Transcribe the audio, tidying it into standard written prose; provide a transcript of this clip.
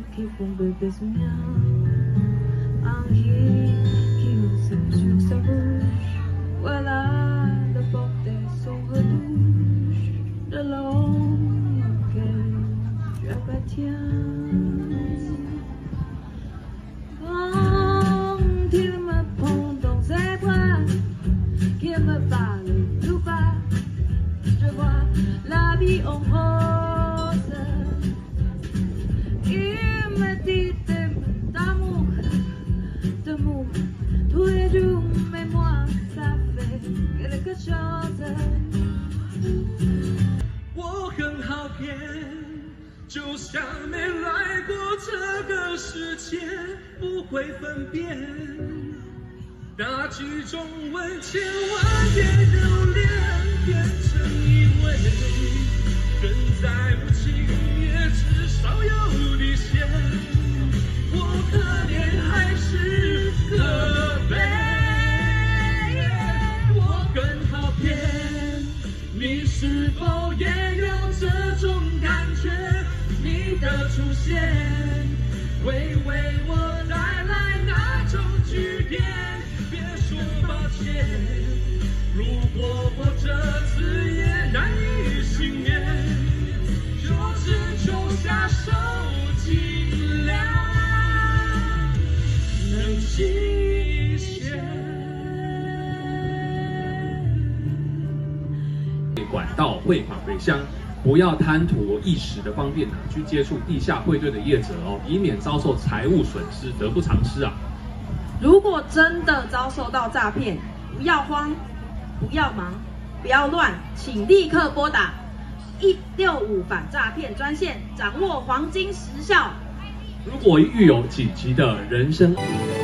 qui font bébé sonhar. Un riz qui ose sur sa bouche. Voilà, la porte est son retouche de l'homme auquel tu appartiens. Quand il me prend dans ses bras, qu'il me parle tout bas, je vois la vie en rose. Il me dit d'amour, tous les jours, mais moi, ça fait quelque chose. 我很好骗，就像没来过这个世界，不会分辨。打几中文千万别留恋，变成一位人再无情也至少有底线。我可怜还是可悲，我更好骗。你是否也有这种感觉？你的出现会为我带来那种句点。别说抱歉，如果我这次也难以幸免，就只求下手尽量能极限。 管道汇款回乡，不要贪图一时的方便去接触地下汇兑的业者哦，以免遭受财务损失，得不偿失啊！ 如果真的遭受到诈骗，不要慌，不要忙，不要乱，请立刻拨打165反诈骗专线，掌握黄金时效。 如果遇有紧急的人身